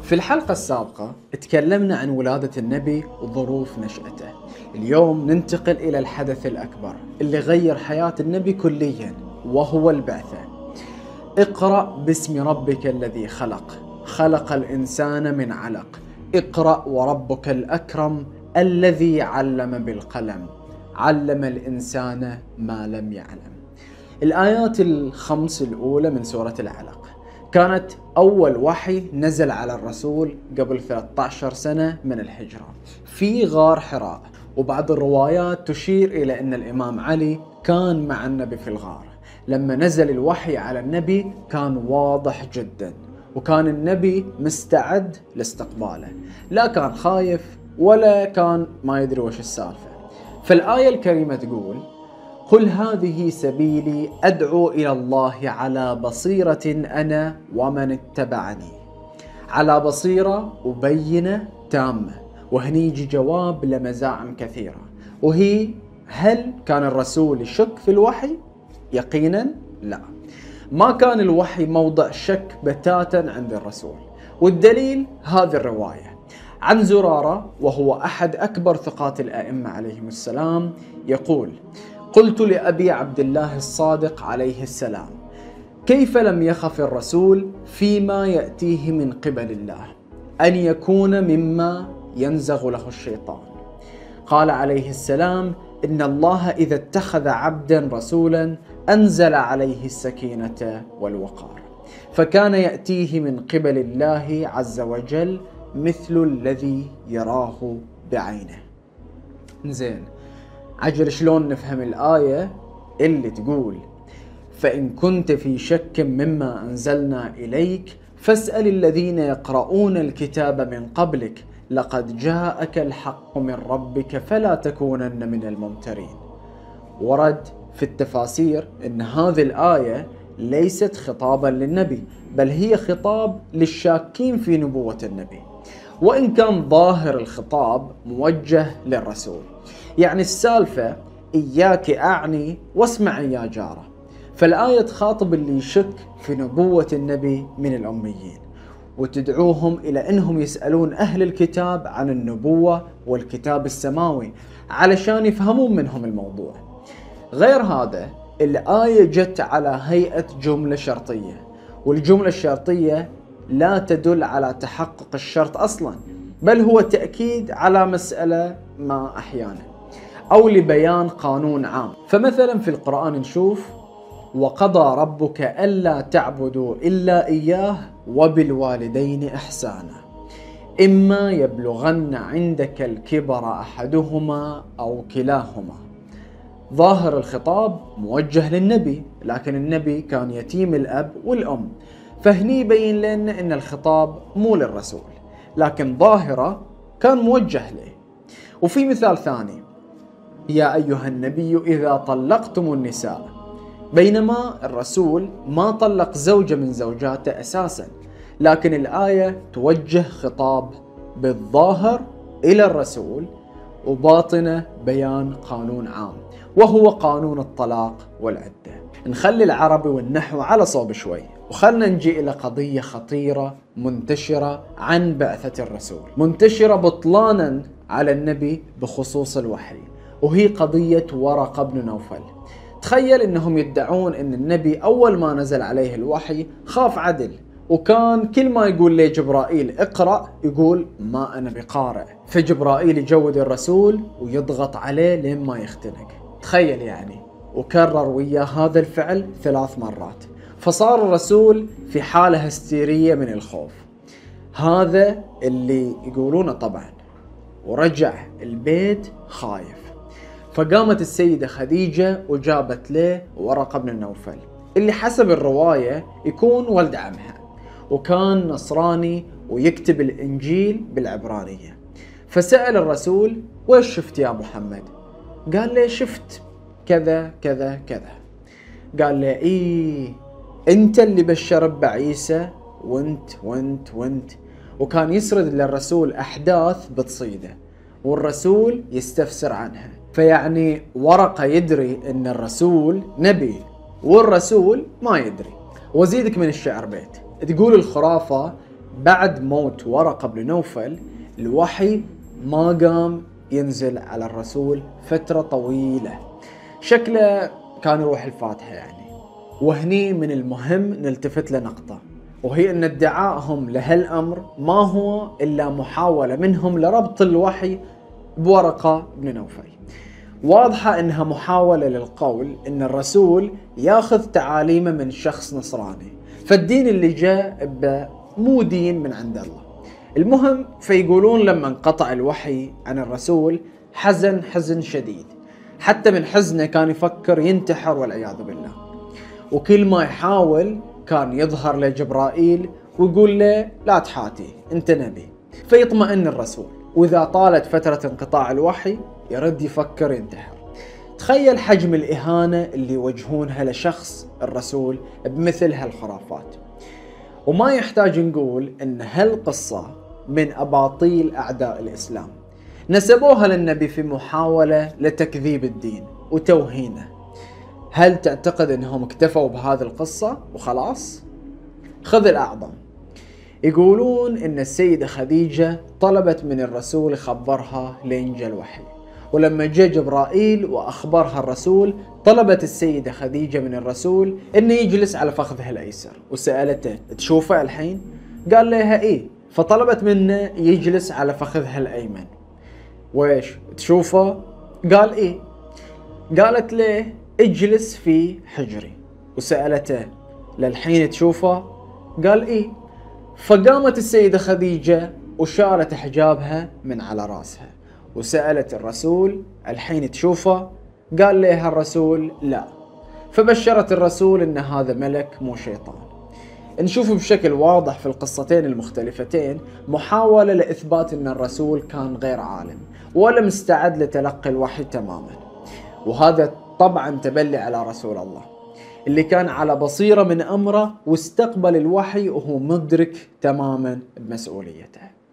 في الحلقة السابقة تكلمنا عن ولادة النبي وظروف نشأته. اليوم ننتقل إلى الحدث الأكبر اللي غير حياة النبي كليا، وهو البعثة. اقرأ باسم ربك الذي خلق، خلق الإنسان من علق، اقرأ وربك الأكرم الذي علم بالقلم، علم الإنسان ما لم يعلم. الآيات الخمس الأولى من سورة العلق كانت أول وحي نزل على الرسول قبل 13 سنة من الهجرة في غار حراء، وبعض الروايات تشير إلى أن الإمام علي كان مع النبي في الغار. لما نزل الوحي على النبي كان واضح جدا، وكان النبي مستعد لاستقباله، لا كان خايف ولا كان ما يدري وش السالفة. فالآية الكريمة تقول: قل هذه سبيلي أدعو إلى الله على بصيرة أنا ومن اتبعني. على بصيرة وبينة تامة. وهني يجي جواب لمزاعم كثيرة، وهي: هل كان الرسول يشك في الوحي؟ يقينا لا، ما كان الوحي موضع شك بتاتا عند الرسول. والدليل هذه الرواية عن زرارة، وهو أحد أكبر ثقات الأئمة عليهم السلام، يقول: قلت لأبي عبد الله الصادق عليه السلام: كيف لم يخف الرسول فيما يأتيه من قبل الله أن يكون مما ينزغ له الشيطان؟ قال عليه السلام: إن الله إذا اتخذ عبدا رسولا أنزل عليه السكينة والوقار، فكان يأتيه من قبل الله عز وجل مثل الذي يراه بعينه. زين، عجل شلون نفهم الآية اللي تقول: فإن كنت في شك مما أنزلنا إليك فاسأل الذين يقرؤون الكتاب من قبلك لقد جاءك الحق من ربك فلا تكونن من الممترين. ورد في التفاسير أن هذه الآية ليست خطابا للنبي، بل هي خطاب للشاكين في نبوة النبي، وإن كان ظاهر الخطاب موجه للرسول. يعني السالفة إياك أعني واسمع يا جارة. فالآية تخاطب اللي يشك في نبوة النبي من الأميين، وتدعوهم إلى أنهم يسألون أهل الكتاب عن النبوة والكتاب السماوي علشان يفهمون منهم الموضوع. غير هذا، الآية جت على هيئة جملة شرطية، والجملة الشرطية لا تدل على تحقق الشرط أصلا، بل هو تأكيد على مسألة ما أحيانا، أو لبيان قانون عام. فمثلا في القرآن نشوف: وقضى ربك ألا تعبدوا إلا إياه وبالوالدين إحسانا إما يبلغن عندك الكبر أحدهما أو كلاهما. ظاهر الخطاب موجه للنبي، لكن النبي كان يتيم الأب والأم، فهني يبين لنا أن الخطاب مو للرسول، لكن ظاهرة كان موجه له. وفي مثال ثاني: يا أيها النبي إذا طلقتم النساء، بينما الرسول ما طلق زوجة من زوجاته أساسا، لكن الآية توجه خطاب بالظاهر إلى الرسول، وباطنة بيان قانون عام، وهو قانون الطلاق والعدة. نخلي العربي والنحو على صوب شوي، وخلنا نجي إلى قضية خطيرة منتشرة عن بعثة الرسول، منتشرة بطلانا على النبي بخصوص الوحي، وهي قضية ورقة بن نوفل. تخيل انهم يدعون ان النبي اول ما نزل عليه الوحي خاف عدل، وكان كل ما يقول لي جبرائيل اقرأ يقول ما انا بقارئ، فجبرائيل يجود الرسول ويضغط عليه لين ما يختنق. تخيل يعني، وكرر وياه هذا الفعل 3 مرات، فصار الرسول في حالة هستيرية من الخوف. هذا اللي يقولونه طبعا، ورجع البيت خايف. فقامت السيدة خديجة وجابت له ورقة بن نوفل، اللي حسب الرواية يكون ولد عمها، وكان نصراني ويكتب الإنجيل بالعبرانية. فسأل الرسول: ويش شفت يا محمد؟ قال له: شفت كذا كذا كذا. قال له: إيه، أنت اللي بشر بعيسى وانت وانت وانت. وكان يسرد للرسول أحداث بتصيده، والرسول يستفسر عنها. فيعني ورقة يدري ان الرسول نبي، والرسول ما يدري. وزيدك من الشعر بيت، تقول الخرافة: بعد موت ورقة بن نوفل الوحي ما قام ينزل على الرسول فترة طويلة، شكله كان يروح الفاتحة يعني. وهني من المهم نلتفت لنقطة، وهي ان ادعائهم لهالامر ما هو الا محاولة منهم لربط الوحي بورقة بن نوفل. واضحة انها محاولة للقول ان الرسول ياخذ تعاليمه من شخص نصراني، فالدين اللي جاء مو دين من عند الله. المهم فيقولون لما انقطع الوحي عن الرسول حزن شديد، حتى من حزنه كان يفكر ينتحر والعياذ بالله. وكل ما يحاول كان يظهر له جبرائيل ويقول له لا تحاتي انت نبي، فيطمئن الرسول. واذا طالت فترة انقطاع الوحي يرد يفكر ينتحر. تخيل حجم الإهانة اللي يوجهونها لشخص الرسول بمثل هالخرافات. وما يحتاج نقول ان هالقصة من اباطيل اعداء الاسلام، نسبوها للنبي في محاولة لتكذيب الدين وتوهينه. هل تعتقد انهم اكتفوا بهذه القصة وخلاص؟ خذ الاعظم. يقولون ان السيدة خديجة طلبت من الرسول يخبرها لين جاء الوحي، ولما جاء جبرائيل واخبرها الرسول طلبت السيدة خديجة من الرسول انه يجلس على فخذها الايسر، وسألته تشوفه الحين؟ قال لها ايه، فطلبت منه يجلس على فخذها الايمن. ويش تشوفه؟ قال ايه. قالت له اجلس في حجري، وسألته للحين تشوفه؟ قال ايه. فقامت السيدة خديجة وشالت حجابها من على راسها وسألت الرسول الحين تشوفه؟ قال لها الرسول لا. فبشرت الرسول ان هذا ملك مو شيطان. نشوف بشكل واضح في القصتين المختلفتين محاولة لإثبات ان الرسول كان غير عالم ولا مستعد لتلقي الوحي تماما، وهذا طبعا تبلي على رسول الله اللي كان على بصيرة من أمره واستقبل الوحي وهو مدرك تماما بمسؤوليته.